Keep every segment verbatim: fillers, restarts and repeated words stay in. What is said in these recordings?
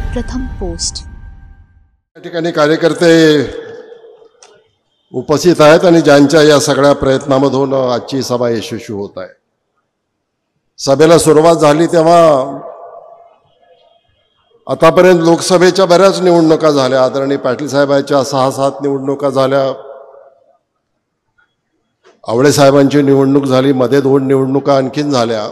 प्रथम पोस्ट। या ठिकाणी कार्यकर्ते उपस्थित आहेत आणि ज्यांच्या या सगळ्या प्रयत्नांमधून आजची सभा यशस्वी होत आहे। सभेला सुरुवात झाली तेव्हा आतापर्यंत लोकसभेच्या बऱ्याच निवडणुका झाल्या, आदरणीय पाटील साहेबांच्या सहा सात निवडणुका झाल्या, आवळे साहेबांची निवडणूक झाली, मध्ये दोन निवडणुका आणखीन झाल्या।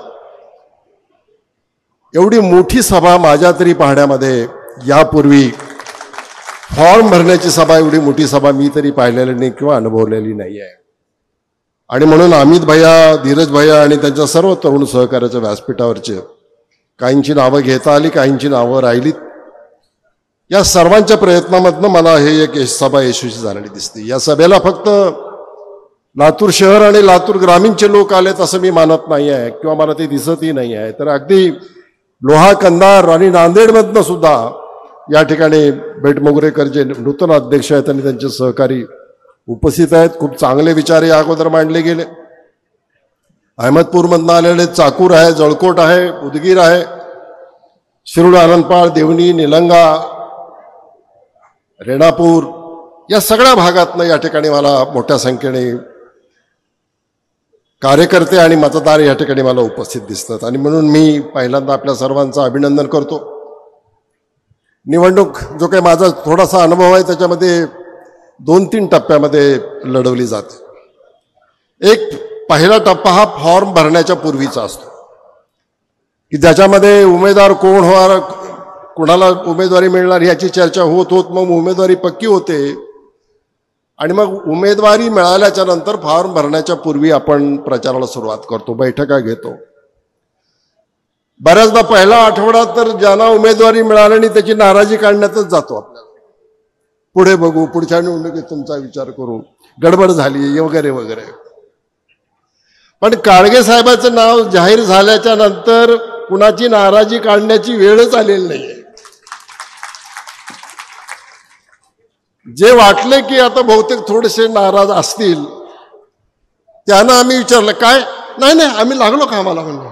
एवढी मोठी सभा माझ्या तरी पाहण्यामध्ये यापूर्वी फॉर्म भरण्याची सभा एवढी मोठी सभा मी तरी पाहिलेली नाही किंवा अनुभवलेली नाही आहे। आणि म्हणून अमित भैया, धीरज भैया आणि त्यांच्या सर्व तरुण सहकार्याच्या व्यासपीठावरचे काहींची नावं घेता आली, काहींची नावं राहिलीत। या सर्वांच्या प्रयत्नामधनं मला हे एक सभा यशस्वी झालेली दिसते। या सभेला फक्त लातूर शहर आणि लातूर ग्रामीणचे लोक आलेत असं मी मानत नाही आहे किंवा मला ते दिसतही नाही आहे, तर अगदी लोहा, कंधार आणि नांदेडमधनं सुद्धा या ठिकाणी बेटमोगरेकर जे नूतन अध्यक्ष आहेत आणि त्यांचे सहकारी उपस्थित आहेत। खूप चांगले विचार या अगोदर मांडले गेले। अहमदपूरमधनं आलेले चाकूर आहे, जळकोट आहे, उदगीर आहे, शिरूर, आनंदपाळ, देवणी, निलंगा, रेणापूर या सगळ्या भागातनं या ठिकाणी मला मोठ्या संख्येने कार्यकर्ते आणि मतदार या ठिकाणी मला उपस्थित दिसतात आणि म्हणून मी पहिल्यांदा आपल्या सर्वांचं अभिनंदन करतो। निवडणूक जो काही माझा थोडासा अनुभव आहे त्याच्यामध्ये दोन तीन टप्प्यामध्ये लढवली जाते। एक पहिला टप्पा हा फॉर्म भरण्याच्या पूर्वीचा असतो की ज्याच्यामध्ये उमेदवार कोण होणार, कोणाला उमेदवारी मिळणार याची चर्चा होत होत मग उमेदवारी पक्की होते आणि मग उमेदवारी मिळाल्याच्या नंतर फॉर्म भरण्याच्या पूर्वी आपण प्रचाराला सुरुवात करतो, बैठका घेतो। बऱ्याचदा पहिला आठवडा तर ज्यांना उमेदवारी मिळाली नाही त्याची नाराजी काढण्यातच जातो। आपल्याला पुढे बघू, पुढच्या निवडणुकीत तुमचा विचार करू, गडबड झाली वगैरे वगैरे। पण काळगे साहेबांचं नाव जाहीर झाल्याच्या नंतर कुणाची नाराजी काढण्याची वेळच आलेली नाहीये। जे वाटले की आता बहुतेक थोडेसे नाराज असतील त्यांना आम्ही विचारलं, काय नाही नाही आम्ही लागलो कामाला म्हणलं।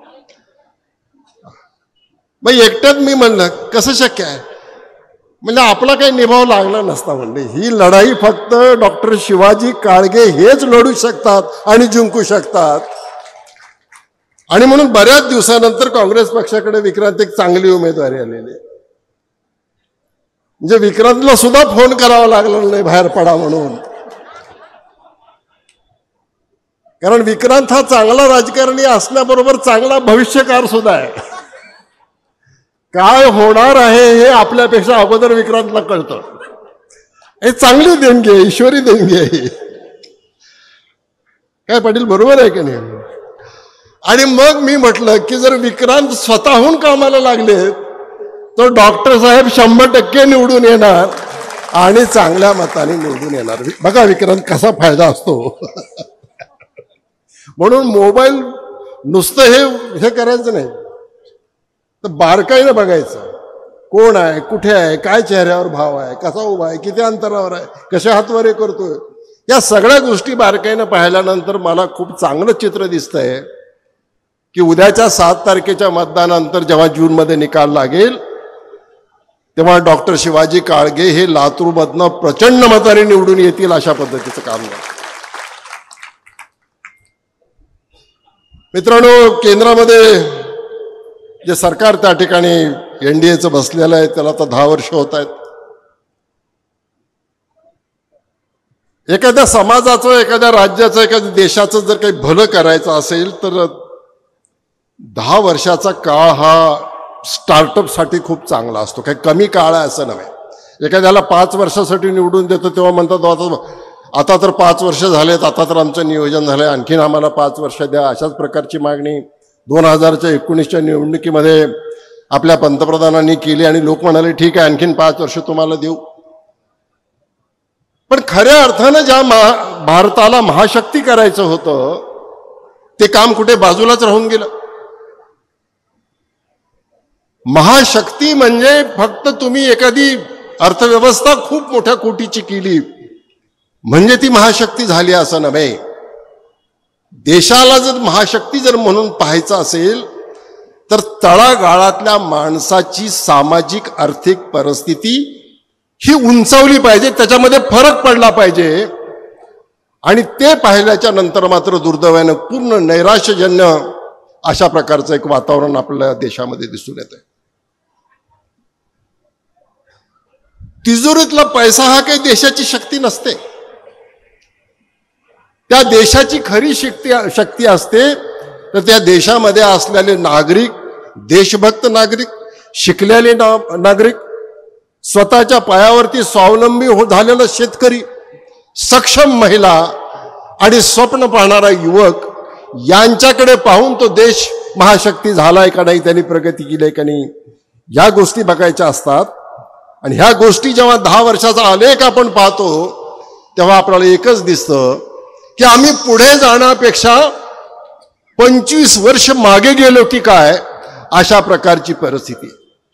मग एकट्यात मी म्हणलं कसं शक्य आहे, म्हणजे आपला काही निभाव लागला नसता म्हणले। ही लढाई फक्त डॉक्टर शिवाजी काळगे हेच लढू शकतात आणि जिंकू शकतात। आणि म्हणून बऱ्याच दिवसानंतर काँग्रेस पक्षाकडे विक्रांत एक चांगली उमेदवारी आलेली, म्हणजे विक्रांतला सुद्धा फोन करावा लागला नाही बाहेर पडा म्हणून, कारण विक्रांत हा चांगला राजकारणी असण्याबरोबर चांगला भविष्यकार सुद्धा आहे। काय होणार आहे हे आपल्यापेक्षा अगोदर विक्रांतला कळतं। हे चांगली देणगी आहे, ईश्वरी देणगी आहे। काय पाटील बरोबर आहे की नाही? आणि मग मी म्हटलं की जर विक्रांत स्वतःहून कामाला लागले तर डॉक्टर साहेब शंभर टक्के निवडून येणार आणि चांगल्या मताने निवडून येणार। बघा विक्रांत कसा फायदा असतो। म्हणून मोबाईल नुसतं हे हे करायचं नाही, तर बारकाईनं बघायचं कोण आहे, कुठे आहे, काय चेहऱ्यावर भाव आहे, कसा उभा आहे, किती अंतरावर आहे, कशा हातवारे करतोय, या सगळ्या गोष्टी बारकाईनं पाहिल्यानंतर मला खूप चांगलं चित्र दिसतंय की उद्याच्या सात तारखेच्या मतदानानंतर जेव्हा जूनमध्ये निकाल लागेल तेव्हा डॉक्टर शिवाजी काळगे हे लातूरमधनं प्रचंड मताने निवडून येतील अशा पद्धतीचं काम झालं। मित्रांनो, केंद्रामध्ये जे सरकार त्या ठिकाणी एनडीएचं बसलेलं आहे त्याला आता दहा वर्ष होत आहेत। एखाद्या समाजाचं, एखाद्या राज्याचं, एखाद्या देशाचं जर काही भलं करायचं असेल तर दहा वर्षाचा काळ हा स्टार्टअप साठी खूप चांगला असतो, काही कमी काळ आहे असं नव्हे। एखाद्याला पाच वर्षासाठी निवडून देतो तेव्हा म्हणतात आता तर पाच वर्ष झालेत, आता तर आमचं नियोजन झालंय, आणखीन आम्हाला पाच वर्ष द्या, अशाच प्रकारची मागणी दोन हजारच्या एकोणीसच्या निवडणुकीमध्ये आपल्या पंतप्रधानांनी केली आणि लोक म्हणाले ठीक आहे आणखीन पाच वर्ष तुम्हाला देऊ। पण खऱ्या अर्थानं ज्या भारताला महाशक्ती करायचं होतं ते काम कुठे बाजूलाच राहून गेलं। महाशक्ती म्हणजे फक्त तुम्ही एखादी अर्थव्यवस्था खूप मोठ्या कोटीची केली म्हणजे ती महाशक्ती झाली असं नव्हे। देशाला जर महाशक्ती जर म्हणून पाहायचं असेल तर तळागाळातल्या माणसाची सामाजिक आर्थिक परिस्थिती ही उंचावली पाहिजे, त्याच्यामध्ये फरक पडला पाहिजे. आणि ते पाहिल्याच्या नंतर मात्र दुर्दैवानं पूर्ण नैराश्यजन्य अशा प्रकारचं एक वातावरण आपल्या देशामध्ये दिसून येतंय. तिजोरीतला पैसा हा काही देशाची शक्ती नसते. त्या देशाची खरी शक्ती शक्ती असते तर त्या देशामध्ये असलेले नागरिक, देशभक्त नागरिक, शिकलेले नागरिक, स्वतःच्या पायावरती स्वावलंबी हो झालेला शेतकरी, सक्षम महिला आणि स्वप्न पाहणारा युवक यांच्याकडे पाहून तो देश महाशक्ती झालाय का नाही, त्यांनी प्रगती केली का नाही, या गोष्टी बघायच्या असतात. आणि ह्या गोष्टी जेव्हा दहा वर्षाचा आलेख आपण पाहतो तेव्हा आपल्याला एकच दिसतं की आम्ही पुढे जाण्यापेक्षा पंचवीस वर्ष मागे गेलो की काय, अशा प्रकारची परिस्थिती.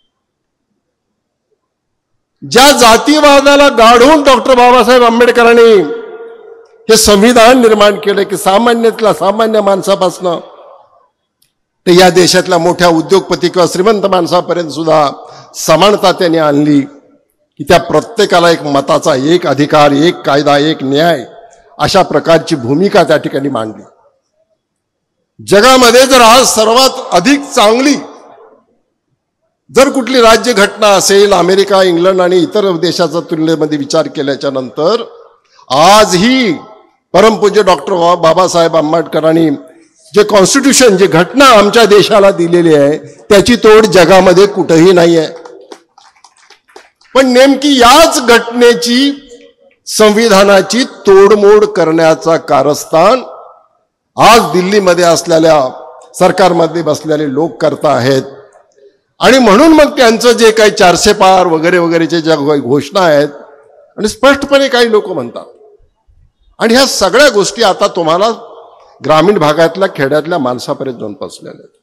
ज्या जातीवादाला गाढून डॉक्टर बाबासाहेब आंबेडकरांनी हे संविधान निर्माण केलं की सामान्यातल्या सामान्य माणसापासनं ते या देशातल्या मोठ्या उद्योगपती किंवा श्रीमंत माणसापर्यंत सुद्धा समानता त्यांनी आणली की त्या प्रत्येकाला एक मताचा, एक अधिकार, एक कायदा, एक न्याय, अशा प्रकारची भूमिका त्या ठिकाणी मांडली. जगामध्ये जर आज सर्वात अधिक चांगली जर कुठली राज्य घटना असेल, अमेरिका, इंग्लंड आणि इतर देशाच्या तुलनेमध्ये विचार केल्याच्या नंतर आजही परमपूज्य डॉक्टर बाबासाहेब आंबेडकरांनी जे कॉन्स्टिट्यूशन, जे घटना आमच्या देशाला दिलेली आहे त्याची तोड जगामध्ये कुठेही नाही आहे. पण नेमकी याच घटनेची, संविधानाची तोडमोड करण्याचा कारस्थान आज दिल्लीमध्ये असलेल्या सरकारमध्ये बसलेले लोक करता आहेत. आणि म्हणून मग त्यांचं जे काही चारशे पार वगैरे वगैरेचे ज्या घोषणा आहेत आणि स्पष्टपणे काही लोक म्हणतात. आणि ह्या सगळ्या गोष्टी आता तुम्हाला ग्रामीण भागातल्या, खेड्यातल्या माणसापर्यंत जाऊन पोचलेल्या आहेत.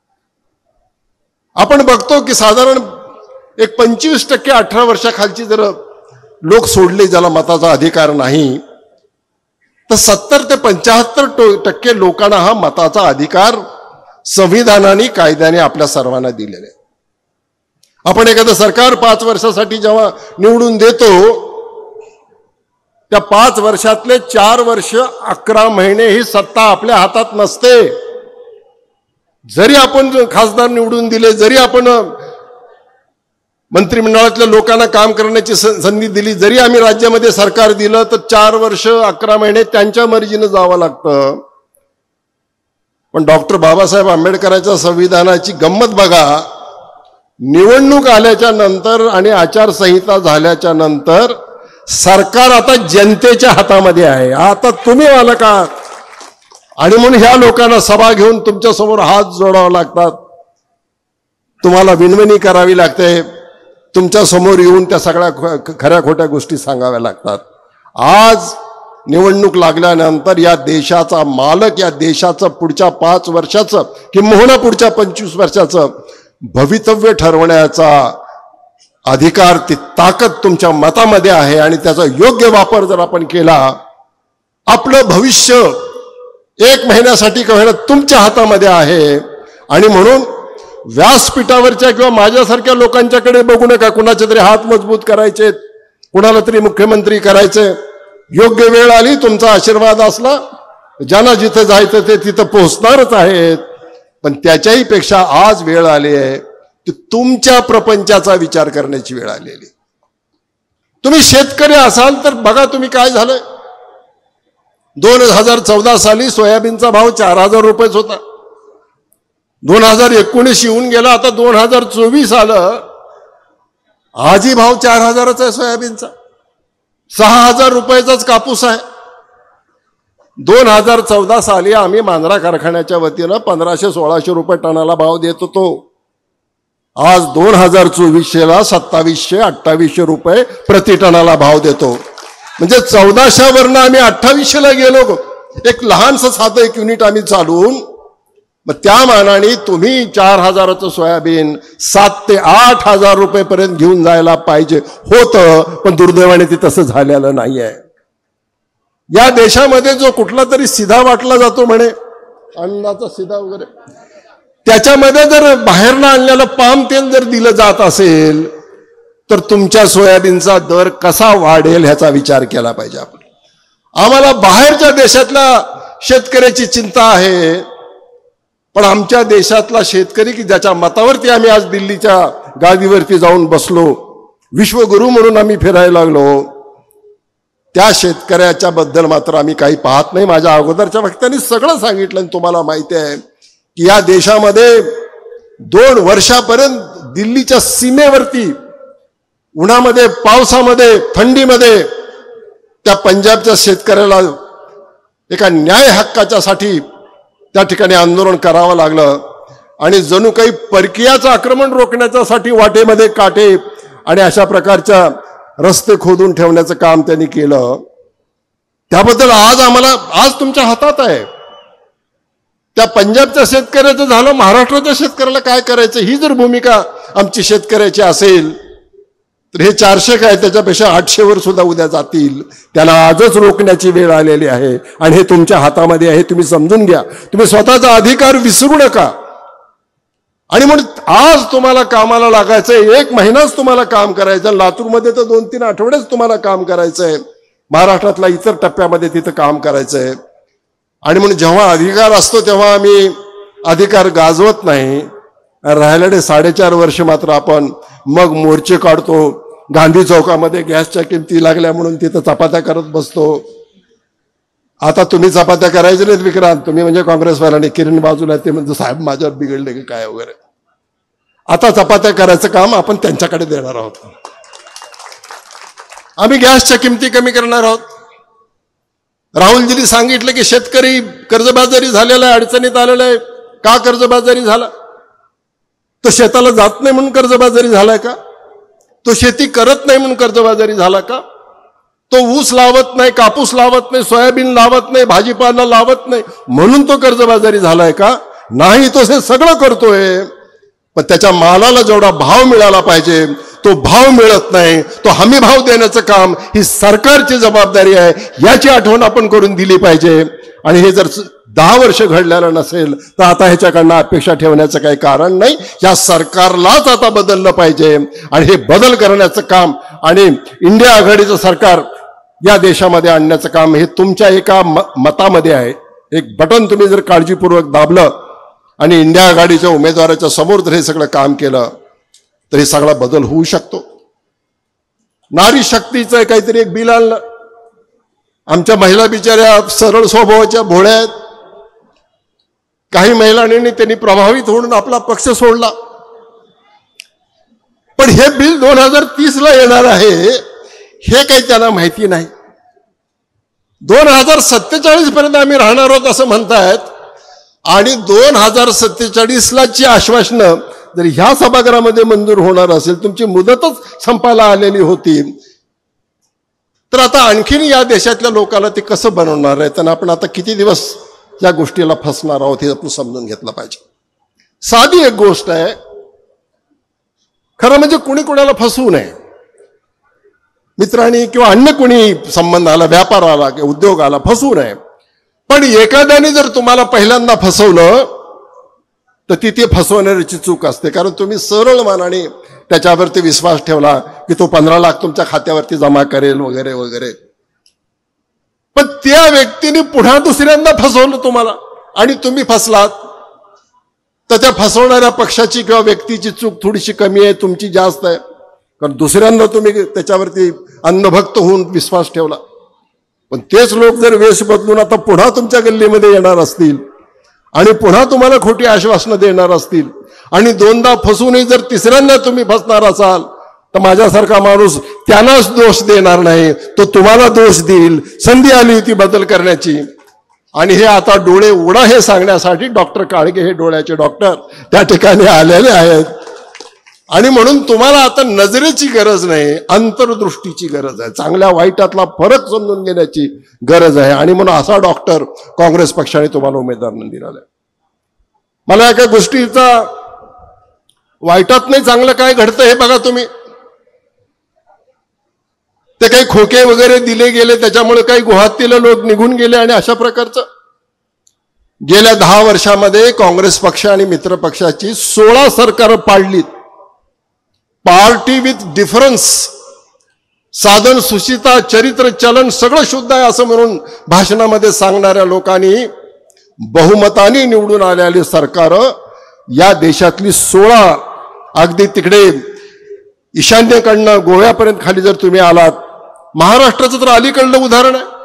आपण बघतो की साधारण एक पंचवीस टक्के अठरा वर्षाखालची जर लोक सोडले ज्याला मताचा अधिकार नाही, तर सत्तर ते पंच्याहत्तर टक्के लोकांना हा मताचा अधिकार संविधानाने, कायद्याने आपल्या सर्वांना दिलेला आहे. आपण एखादं सरकार पाच वर्षासाठी जेव्हा निवडून देतो, त्या पाच वर्षातले चार वर्ष अकरा महिने ही सत्ता आपल्या हातात नसते. जरी आपण खासदार निवडून दिले, जरी आपण मंत्रिमंडळातल्या लोकांना काम करण्याची संधी दिली, जरी आम्ही राज्यामध्ये सरकार दिलं, तर चार वर्ष अकरा महिने त्यांच्या मर्जीनं जावं लागतं. पण डॉक्टर बाबासाहेब आंबेडकरांच्या संविधानाची गंमत बघा, निवडणूक आल्याच्या नंतर आणि आचारसंहिता झाल्याच्या नंतर सरकार आता जनतेच्या हातामध्ये आहे. आता तुम्ही मालक आहात. आणि म्हणून ह्या लोकांना सभा घेऊन तुमच्या समोर हात जोडावे लागतात, तुम्हाला विनवणी करावी लागते, तुमच्या समोर येऊन त्या सगळ्या खऱ्या खोट्या गोष्टी सांगाव्या लागतात. आज निवडणूक लागल्यानंतर या देशाचा मालक, या देशाचं पुढच्या पाच वर्षाचं किंबहुना पुढच्या पंचवीस वर्षाचं भवितव्य ठरवण्याचा अधिकार, ती ताकद तुमच्या मतामध्ये आहे. आणि त्याचा योग्य वापर जर आपण केला, आपलं भविष्य एक महिन्यासाठी का होईना तुमच्या हातामध्ये आहे. आणि म्हणून व्यासपीठावरच्या किंवा माझ्यासारख्या लोकांच्याकडे बघू नका. कुणाचे तरी हात मजबूत करायचे, कुणाला तरी मुख्यमंत्री करायचे. योग्य वेळ आली, तुमचा आशीर्वाद असला, ज्यांना जिथं जायचं ते तिथं पोहोचणारच आहेत. पण त्याच्याही पेक्षा आज वेळ आली आहे की तुमच्या प्रपंचाचा विचार करण्याची वेळ आलेली. तुम्ही शेतकरी असाल तर बघा तुम्ही काय झालंय. दोन हजार चौदा साली सोयाबीनचा भाव चार हजार रुपयेच होता. दोन हजार एकोणीस येऊन गेला, आता दोन हजार चोवीस आलं, आजही भाव चार हजारच आहे सोयाबीनचा. सहा हजार रुपयाचाच कापूस आहे. दोन हजार चौदा साली आम्ही मांजरा कारखान्याच्या वतीनं पंधराशे सोळाशे रुपये टनाला भाव देत होतो. आज दोन हजार चोवीसशेला सत्तावीसशे अठ्ठावीसशे रुपये प्रति टनाला भाव देतो. म्हणजे चौदाशेवरनं आम्ही अठ्ठावीसशेला गेलो. एक लहानसं साधं एक युनिट आम्ही चालवून, मग त्या मानाने तुम्ही चार हजाराचं सोयाबीन सात ते आठ हजार रुपये पर्यंत घेऊन जायला पाहिजे होतं. पण दुर्दैवाने ते तसं झालेलं नाही आहे. या देशामध्ये जो कुठला तरी सिधा वाटला जातो म्हणे, अन्नाचा सिधा वगैरे, त्याच्यामध्ये जर बाहेरनं आणलेलं पाम तेल जर दिलं जात असेल तर तुमच्या सोयाबीनचा दर कसा वाढेल ह्याचा विचार केला पाहिजे आपण. आम्हाला बाहेरच्या देशातल्या शेतकऱ्याची चिंता आहे, पण आमच्या देशातला शेतकरी की ज्याच्या मतावरती आम्ही आज दिल्लीच्या गादीवरती जाऊन बसलो, विश्वगुरु म्हणून आम्ही फिरायला लागलो, त्या शेतकऱ्याच्या बद्दल मात्र आम्ही काही पाहत नाही. माझ्या अगोदरच्या वक्त्यांनी सगळं सांगितलं. तुम्हाला माहिती आहे की या देशामध्ये दोन वर्षापर्यंत दिल्लीच्या सीमेवरती उन्हामध्ये, पावसामध्ये, थंडीमध्ये त्या पंजाबच्या शेतकऱ्याला एका न्याय हक्काच्या साठी त्या ठिकाणी आंदोलन करावं लागलं. आणि जणू काही परकीयाचं आक्रमण रोखण्याच्यासाठी वाटेमध्ये काटे आणि अशा प्रकारच्या रस्ते खोदून ठेवण्याचं काम त्यांनी केलं. त्याबद्दल आज आम्हाला, आज तुमच्या हातात आहे. त्या पंजाबच्या शेतकऱ्याचं झालं, महाराष्ट्राच्या शेतकऱ्याला काय करायचं ही जर भूमिका आमची शेतकऱ्याची असेल तर हे चारशे काय त्याच्यापेक्षा आठशे वर सुद्धा उद्या जातील. त्याला आजच रोखण्याची वेळ आलेली आहे आणि हे तुमच्या हातामध्ये आहे. तुम्ही समजून घ्या. तुम्ही स्वतःचा अधिकार विसरू नका. आणि म्हणून आज तुम्हाला कामाला लागायचंय. एक महिनाच तुम्हाला काम करायचं. लातूरमध्ये तर दोन तीन आठवडेच तुम्हाला काम करायचंय. महाराष्ट्रातल्या इतर टप्प्यामध्ये तिथं काम करायचंय. आणि म्हणून जेव्हा अधिकार असतो तेव्हा आम्ही अधिकार गाजवत नाही. राहिलेले साडेचार वर्ष मात्र आपण मग मोर्चे काढतो. गांधी चौकामध्ये गॅसच्या किमती लागल्या म्हणून तिथं चपात्या करत बसतो. आता तुम्ही चपात्या करायचे नाहीत विक्रांत, तुम्ही म्हणजे काँग्रेसवाल्याने, किरण बाजूला ते म्हणजे साहेब माझ्यावर बिघडले की काय वगैरे. आता चपात्या करायचं काम आपण त्यांच्याकडे देणार आहोत. आम्ही गॅसच्या किमती कमी करणार आहोत. राहुलजींनी सांगितलं की शेतकरी कर्जबाजारी झालेला आहे, अडचणीत आलेला आहे. का कर्जबाजारी झाला? तो शेताला जात नाही म्हणून कर्जबाजारी झालाय का? तो शेती करत नाही म्हणून कर्जबाजारी झाला का? तो ऊस लावत नाही, कापूस लावत नाही, सोयाबीन लावत नाही, भाजीपाला लावत नाही म्हणून तो कर्जबाजारी झालाय का? नाही, तो हे सगळं करतोय, पण त्याच्या मालाला जेवढा भाव मिळाला पाहिजे तो भाव मिळत नाही. तो हमी भाव देण्याचं काम ही सरकारची जबाबदारी आहे, याची आठवण आपण करून दिली पाहिजे. आणि हे जर दहा वर्ष घडलेलं नसेल तर आता ह्याच्याकडनं अपेक्षा ठेवण्याचं काही कारण नाही. या सरकारलाच आता बदललं पाहिजे आणि हे बदल करण्याचं काम आणि इंडिया आघाडीचं सरकार या देशामध्ये आणण्याचं काम हे तुमच्या एका मतामध्ये आहे. एक बटन तुम्ही जर काळजीपूर्वक दाबलं आणि इंडिया आघाडीच्या उमेदवाराच्या समोर जर हे सगळं काम केलं तर हे सगळा बदल होऊ शकतो. नारी शक्तीचं काहीतरी एक बिल आणलं. आमच्या महिला बिचाऱ्या सरळ स्वभावाच्या भोळ्या आहेत. काही महिलांनी त्यांनी प्रभावित होऊन आपला पक्ष सोडला. पण हे बिल दोन हजार तीस ला येणार आहे हे काही त्यांना माहिती नाही. दोन हजार सत्तेचाळीस पर्यंत आम्ही राहणार आहोत असं म्हणतायत. आणि दोन हजार सत्तेचाळीस लाची आश्वासनं जर ह्या सभागृहामध्ये मंजूर होणार असेल, तुमची मुदतच संपायला आलेली होती, तर आता आणखीन या देशातल्या लोकांना ते कसं बनवणार आहे? त्यांना आपण आता किती दिवस या गोष्टीला फसणार आहोत हे आपण समजून घेतलं पाहिजे. साधी एक गोष्ट आहे, खरं म्हणजे कुणी कुणाला फसवू नये. मित्रांनी किंवा अन्य कुणी संबंध आला, व्यापार आला किंवा उद्योग आला, फसवू नये. पण एखाद्याने जर तुम्हाला पहिल्यांदा फसवलं तर तिथे फसवणाऱ्याची चूक असते. कारण तुम्ही सरळ मनाने त्याच्यावरती विश्वास ठेवला की तो पंधरा लाख तुमच्या खात्यावरती जमा करेल वगैरे वगैरे. पण त्या व्यक्तीने पुन्हा दुसऱ्यांदा फसवलं तुम्हाला आणि तुम्ही फसलात, तर त्या फसवणाऱ्या पक्षाची किंवा व्यक्तीची चूक थोडीशी कमी आहे, तुमची जास्त आहे. कारण दुसऱ्यांदा तुम्ही त्याच्यावरती अंधभक्त होऊन विश्वास ठेवला. पण तेच लोक जर वेश बदलून आता पुन्हा तुमच्या गल्लीमध्ये येणार असतील आणि पुन्हा तुम्हाला खोटी आश्वासनं देणार असतील आणि दोनदा फसूनही जर तिसऱ्यांदा तुम्ही फसणार असाल तर माझ्यासारखा माणूस त्यांनाच दोष देणार नाही, तो तुम्हाला दोष देईल. संधी आली होती बदल करण्याची आणि हे आता डोळे उघडा हे सांगण्यासाठी डॉक्टर काळगे हे डोळ्याचे डॉक्टर त्या ठिकाणी आलेले आहेत. आणि म्हणून तुम्हाला आता नजरेची गरज नाही, अंतर्दृष्टीची गरज आहे. चांगल्या वाईटातला फरक समजून घेण्याची गरज आहे. आणि म्हणून असा डॉक्टर काँग्रेस पक्षाने तुम्हाला उमेदवार दिलेला आहे. मला एका गोष्टीचा वाईटात नाही चांगलं काय घडतं हे बघा तुम्ही. ते काही खोके वगैरे दिले गेले त्याच्यामुळे काही गुहातील लोक निघून गेले आणि अशा प्रकारचं गेल्या दहा वर्षामध्ये काँग्रेस पक्ष आणि मित्र पक्षाची सोळा सरकार पाडलीत. पार्टी विथ डिफरन्स, साधन सुशिता, चरित्र चलन सगळं शुद्ध आहे असं म्हणून भाषणामध्ये सांगणाऱ्या लोकांनी बहुमताने निवडून आलेली सरकार या देशातली सोळा, अगदी तिकडे ईशान्येकडनं गोव्यापर्यंत खाली जर तुम्ही आलात, महाराष्ट्राचं तर अलीकडलं उदाहरण आहे.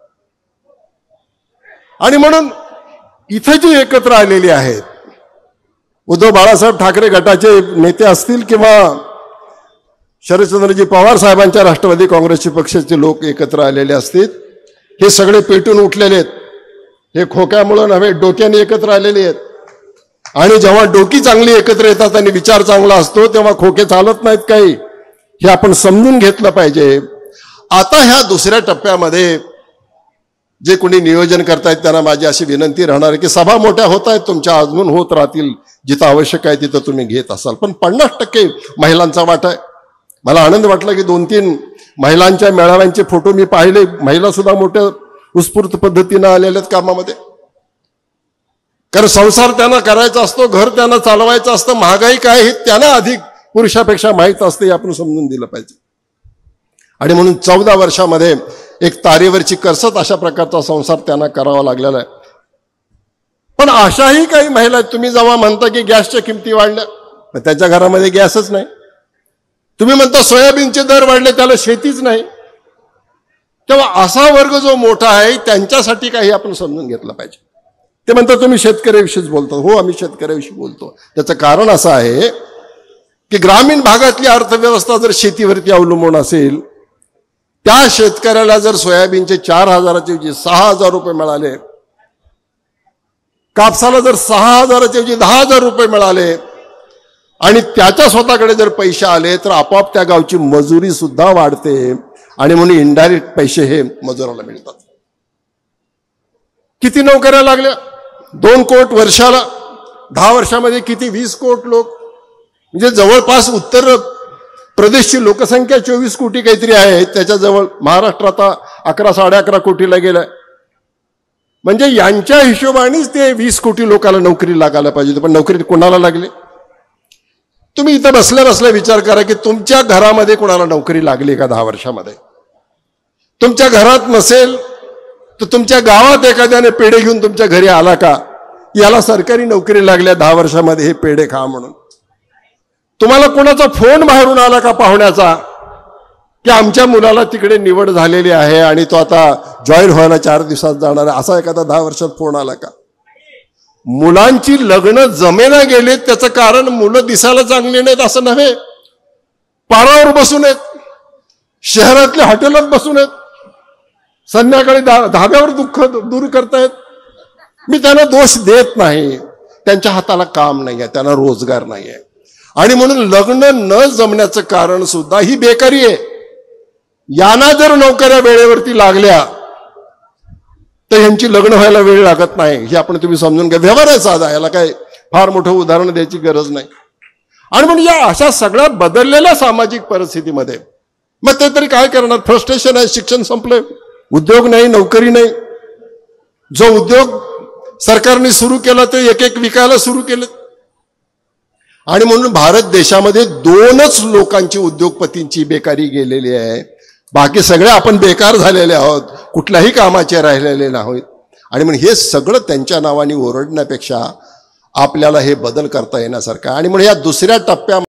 आणि म्हणून इथे जी एकत्र आलेली आहेत, उद्धव बाळासाहेब ठाकरे गटाचे नेते असतील किंवा शरदचंद्रजी पवार साहेबांच्या राष्ट्रवादी काँग्रेसचे पक्षाचे लोक एकत्र आलेले असतील, हे सगळे पेटून उठलेले आहेत. हे खोक्यामुळं नव्हे, डोक्याने एकत्र आलेले आहेत. आणि जेव्हा डोकी चांगली एकत्र येतात आणि विचार चांगला असतो तेव्हा खोके चालत नाहीत काही, हे आपण समजून घेतलं पाहिजे. आता ह्या दुसऱ्या टप्प्यामध्ये जे कोणी नियोजन करतायत त्यांना माझी अशी विनंती राहणार आहे की सभा मोठ्या होत आहेत तुमच्या, अजून होत राहतील, जिथं आवश्यक आहे तिथं तुम्ही घेत असाल, पण पन्नास टक्के महिलांचा वाटा आहे. मला आनंद वाटला की दोन तीन महिलांच्या मेळाव्यांचे फोटो मी पाहिले. महिला सुद्धा मोठ्या उत्स्फूर्त पद्धतीनं आलेल्या आहेत कामामध्ये. कारण संसार त्यांना करायचा असतो, घर त्यांना चालवायचं असतं, महागाई काय हे त्यांना अधिक पुरुषापेक्षा माहीत असते, हे आपण समजून दिलं पाहिजे. आणि म्हणून चौदा वर्षामध्ये एक तारेवरची करसत अशा प्रकारचा संसार त्यांना करावा लागलेला आहे. पण अशाही काही महिला आहेत, तुम्ही जेव्हा म्हणता की गॅसच्या किमती वाढल्या, पण त्याच्या घरामध्ये गॅसच नाही. तुम्ही म्हणता सोयाबीनचे दर वाढले, त्याला शेतीच नाही. तेव्हा असा वर्ग जो मोठा आहे त्यांच्यासाठी काही आपण समजून घेतलं पाहिजे. ते म्हणतात तुम्ही शेतकऱ्याविषयीच बोलतो. हो, आम्ही शेतकऱ्याविषयी बोलतो. त्याचं कारण असं आहे की ग्रामीण भागातली अर्थव्यवस्था जर शेतीवरती अवलंबून असेल, त्या शेतकऱ्याला जर सोयाबीनचे चार हजाराचे ऐवजी सहा हजार रुपये मिळाले, कापसाला जर सहा हजाराचे ऐवजी दहा हजार रुपये मिळाले आणि त्याच्या स्वतःकडे जर पैसे आले तर आपोआप त्या गावची मजुरी सुद्धा वाढते. आणि म्हणून इनडायरेक्ट पैसे हे मजुराला मिळतात. किती नोकऱ्या लागल्या? दोन कोट वर्षाला. दहा वर्षामध्ये किती? वीस कोट लोक. म्हणजे जवळपास उत्तर प्रदेशची लोकसंख्या चोवीस कोटी काहीतरी आहे, त्याच्याजवळ महाराष्ट्र आता अकरा साडे अकरा कोटीला गेलाय. म्हणजे यांच्या हिशोबानेच ते वीस कोटी लोकांना नोकरी लागायला पाहिजे. पण नोकरी कोणाला लागली? तुम्ही इथं बसल्या बसल्या विचार करा की तुमच्या घरामध्ये कोणाला नोकरी लागली का दहा वर्षामध्ये? तुमच्या घरात नसेल तर तुमच्या गावात एखाद्याने पेढे घेऊन तुमच्या घरी आला का, याला सरकारी नोकरी लागल्या दहा वर्षामध्ये, हे पेढे खा म्हणून? तुम्हाला कोणाचा फोन बाहेरून आला का पाहुण्याचा की आमच्या मुलाला तिकडे निवड झालेली आहे आणि तो आता जॉईन व्हायला चार दिवसात जाणार आहे, असा एखादा दहा वर्षात फोन आला का? मुलांची लग्न जमेना गेलेत, त्याचं कारण मुलं दिसायला चांगली नाहीत असं नव्हे, पारावर बसून आहेत, शहरातल्या हॉटेलात बसून आहेत, संध्याकाळी धाब्यावर दुःख दूर करतायत. मी त्यांना दोष देत नाही, त्यांच्या हाताला काम नाही आहे, त्यांना रोजगार नाही आहे. आणि म्हणून लग्न न जमण्याचं कारण सुद्धा ही बेकारी आहे. यांना जर नोकऱ्या वेळेवरती लागल्या तर यांची लग्न व्हायला वेळ लागत नाही, हे आपण तुम्ही समजून घ्या. व्यवहार आहे साधा, याला काय फार मोठं उदाहरण द्यायची गरज नाही. आणि म्हणून या अशा सगळ्या बदललेल्या सामाजिक परिस्थितीमध्ये मग ते तरी काय करणार? फ्रस्ट्रेशन आहे, शिक्षण संपलंय, उद्योग नाही, नोकरी नाही. जो उद्योग सरकारने सुरू केला ते एक एक विकायला सुरू केले. आणि म्हणून भारत देशामध्ये दोनच लोकांची, उद्योगपतींची बेकारी गेलेली आहे. बाकी सगळे आपण बेकार झालेले आहोत, कुठल्याही कामाचे राहिलेले नाहीत. आणि म्हणून हे सगळं त्यांच्या नावाने ओरडण्यापेक्षा आपल्याला हे बदल करता येण्यासारखं. आणि म्हणून या दुसऱ्या टप्प्या